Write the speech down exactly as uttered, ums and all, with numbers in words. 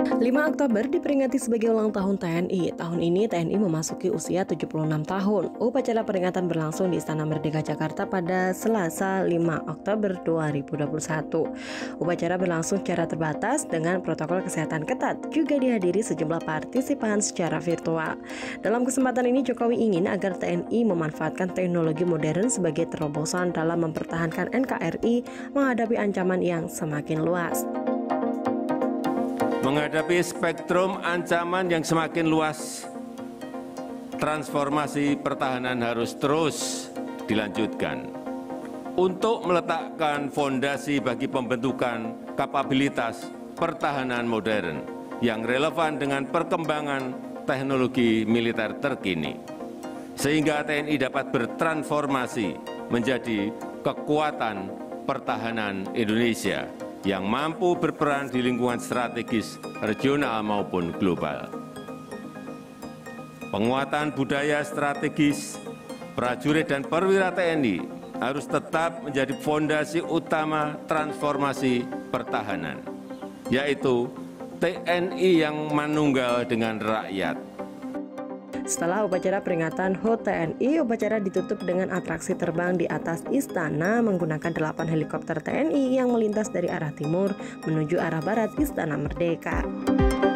lima Oktober diperingati sebagai ulang tahun T N I. Tahun ini T N I memasuki usia tujuh puluh enam tahun. Upacara peringatan berlangsung di Istana Merdeka Jakarta pada Selasa lima Oktober dua ribu dua puluh satu. Upacara berlangsung secara terbatas dengan protokol kesehatan ketat, juga dihadiri sejumlah partisipan secara virtual. Dalam kesempatan ini Jokowi ingin agar T N I memanfaatkan teknologi modern sebagai terobosan dalam mempertahankan N K R I menghadapi ancaman yang semakin luas. Menghadapi spektrum ancaman yang semakin luas, transformasi pertahanan harus terus dilanjutkan untuk meletakkan fondasi bagi pembentukan kapabilitas pertahanan modern yang relevan dengan perkembangan teknologi militer terkini, sehingga T N I dapat bertransformasi menjadi kekuatan pertahanan Indonesia yang mampu berperan di lingkungan strategis regional maupun global. Penguatan budaya strategis, prajurit dan perwira T N I harus tetap menjadi fondasi utama transformasi pertahanan, yaitu T N I yang manunggal dengan rakyat. Setelah upacara peringatan H U T T N I, upacara ditutup dengan atraksi terbang di atas istana menggunakan delapan helikopter T N I yang melintas dari arah timur menuju arah barat Istana Merdeka.